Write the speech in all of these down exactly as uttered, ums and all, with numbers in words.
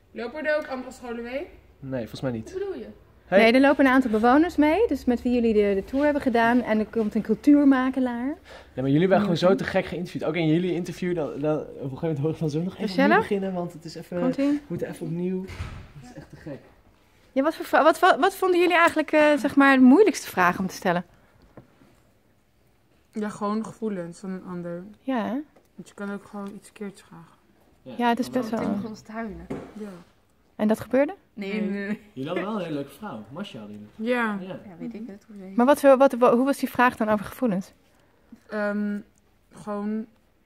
Lopen er ook andere scholen mee? Nee, volgens mij niet. Wat bedoel je? Hey. Nee, er lopen een aantal bewoners mee, dus met wie jullie de, de tour hebben gedaan. En er komt een cultuurmakelaar. Nee, maar jullie hebben gewoon zo te gek geïnterviewd. Ook in jullie interview, dan, dan, op een gegeven moment hoor ik van zo nog even Marcella? opnieuw beginnen, want het is even, Komt we ie? moeten even opnieuw. Het is echt te gek. Ja, wat, voor, wat, wat, wat vonden jullie eigenlijk uh, zeg maar, de moeilijkste vraag om te stellen? Ja, gewoon gevoelens van een ander. Ja, hè? Want je kan ook gewoon iets keerts vragen. Ja, het is best wel. Toen begon ze te huilen. Ja. En dat gebeurde? Nee, Nee. nee, nee. Jullie hadden wel een hele leuke vrouw, Masha hadden jullie. Ja. Ja. Ja, weet ik het. Hoe weet ik. Maar wat, wat, wat, hoe was die vraag dan over gevoelens? Um, gewoon...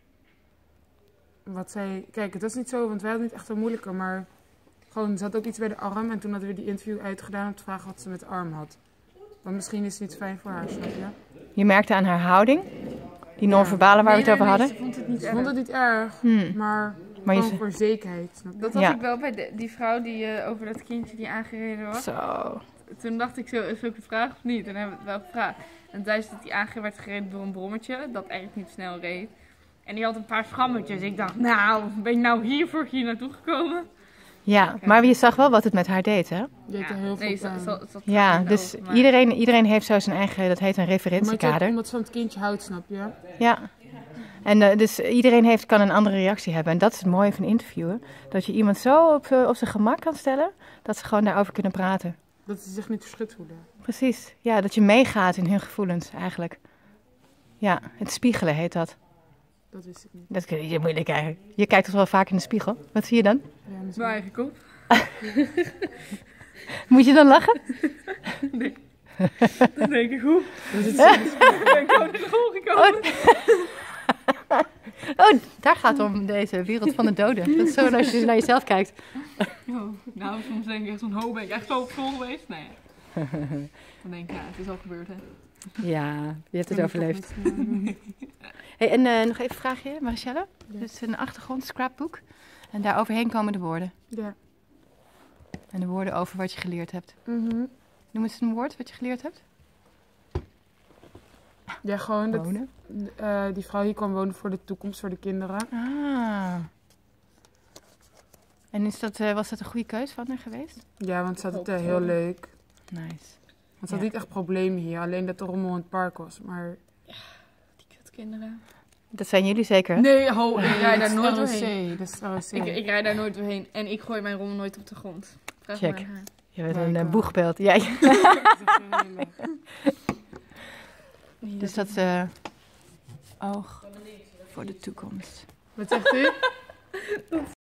Wat zij... Kijk, het was niet zo, want wij hadden niet echt een moeilijke, maar... Gewoon, ze had ook iets bij de arm en toen hadden we die interview uitgedaan om te vragen wat ze met de arm had. Want misschien is het niet fijn voor haar, snap je? Je merkte aan haar houding, die non-verbale waar we het Nee, over nee, nee, hadden. Ze vond het niet Ze erg. vond het niet erg, Hmm. maar, Maar je gewoon ze- voor zekerheid, snap je? Dat had Ja. ik wel bij de, die vrouw die uh, over dat kindje die aangereden was. Zo. Toen dacht ik zo, is ook een vraag of niet? En dan hebben we het wel gevraagd. En tijdens dat die aangereden werd gereden door een brommetje, dat eigenlijk niet snel reed. En die had een paar schrammetjes. Ik dacht, nou, ben je nou hiervoor hier naartoe gekomen? Ja, maar je zag wel wat het met haar deed, hè? Je hebt er heel veel nee, pijn. ze- ze- ze had Ja, het dus over, maar- iedereen, iedereen heeft zo zijn eigen, dat heet een Maar het is ook referentiekader. omdat ze van het kindje houdt, snap je? Ja. En uh, dus iedereen heeft, kan een andere reactie hebben. En dat is het mooie van interviewen. Dat je iemand zo op, uh, op zijn gemak kan stellen, dat ze gewoon daarover kunnen praten. Dat ze zich niet verschut voelen. Precies. Ja, dat je meegaat in hun gevoelens eigenlijk. Ja, het spiegelen heet dat. Dat wist ik niet. Dat is je moeilijk eigenlijk. Je kijkt toch wel vaak in de spiegel. Wat zie je dan? Ja, misschien. Mijn eigen kop. Moet je dan lachen? Nee. Dat denk ik hoe. Dat is Ik ben gewoon naar school gekomen. Oh, daar gaat het om deze wereld van de doden. Dat is zo als je naar jezelf kijkt. Oh, nou, soms denk ik echt van, ho, ben ik echt zo op school geweest? Nee. Dan denk ik, ja, het is al gebeurd, hè. Ja, je hebt het Ik overleefd. toch niet, Hey, en uh, nog even een vraagje, Maricelle. Dit is een achtergrond, scrapbook. En daar overheen komen de woorden. Ja. En de woorden over wat je geleerd hebt. Mhm. Noem eens een woord wat je geleerd hebt. Ja, gewoon dat Wonen. uh, die vrouw hier kwam wonen voor de toekomst, voor de kinderen. Ah. En is dat, uh, was dat een goede keus van haar geweest? Ja, want ze had het uh, heel leuk. Nice. Want ze had Ja. niet echt problemen hier, alleen dat er rommel in het park was. Maar Die kutkinderen. Dat zijn jullie zeker, hè? Nee, ho, ik rij dat daar is nooit R O C, doorheen. dat is R O C. Ik, ik rij daar nooit doorheen. En ik gooi mijn rommel nooit op de grond. Vraag Check. maar aan haar. Je bent Ja, een ik uh, wel. boegbeeld. Ja, ja. Nee, Dus dat is uh, oog voor de toekomst. Wat zegt u?